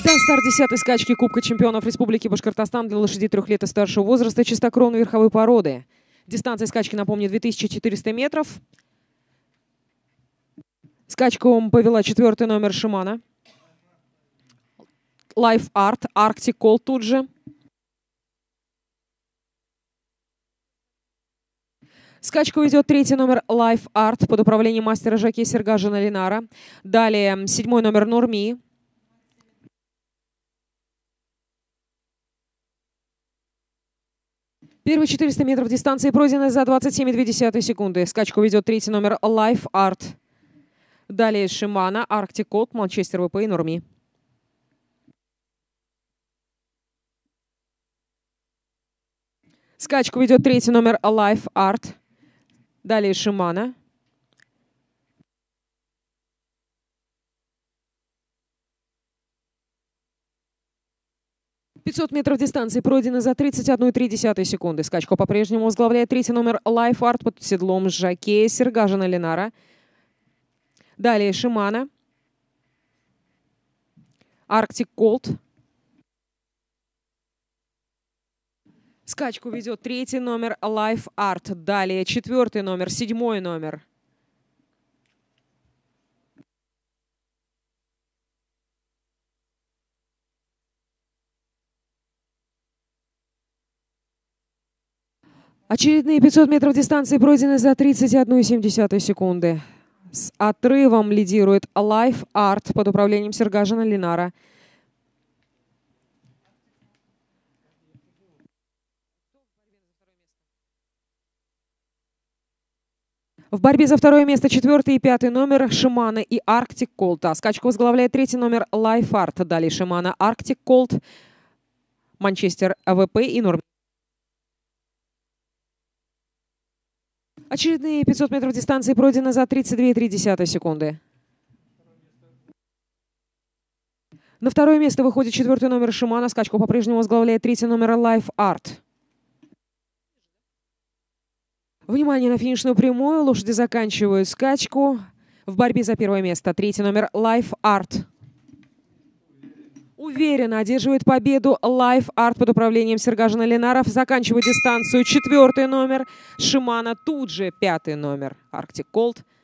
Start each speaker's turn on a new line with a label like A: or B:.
A: Старт 10-й скачки Кубка чемпионов Республики Башкортостан для лошадей 3 лет и старшего возраста чистокровной верховой породы. Дистанция скачки, напомню, 2400 метров. Скачку повела 4-й номер Шимана. Life Art, Arctic Cold тут же. Скачку ведет 3-й номер Life Art под управлением мастера жокея Сергажина Ленара. Далее 7-й номер Нурми. Первые 400 метров дистанции пройдены за 27,2 секунды. Скачку ведет 3-й номер Life Art. Далее Шимана, Arctic Cold, Манчестер ВП и Нурми. Скачку ведет 3-й номер Life Art. Далее Шимана. «500 метров дистанции пройдены за 31,3 секунды. Скачку по-прежнему возглавляет 3-й номер Life Art под седлом жокея Сергажина Ленара. Далее Шимана. Arctic Cold. Скачку ведет 3-й номер Life Art. Далее 4-й номер, 7-й номер. Очередные 500 метров дистанции пройдены за 31,7 секунды. С отрывом лидирует Life Art под управлением Сергажина Ленара. В борьбе за второе место 4-й и 5-й номер Шимана и Arctic Cold. Скачку возглавляет 3-й номер Life Art. Далее Шимана, Arctic Cold, Манчестер ВП и Нурми. Очередные 500 метров дистанции пройдены за 32,3 секунды. На второе место выходит 4-й номер Шимана. Скачку по-прежнему возглавляет 3-й номер Life Art. Внимание на финишную прямую. Лошади заканчивают скачку. В борьбе за первое место 3-й номер Life Art. Уверенно одерживает победу Life Art под управлением Сергажина Ленара. Заканчивает дистанцию 4-й номер Шимана. Тут же 5-й номер Arctic Cold.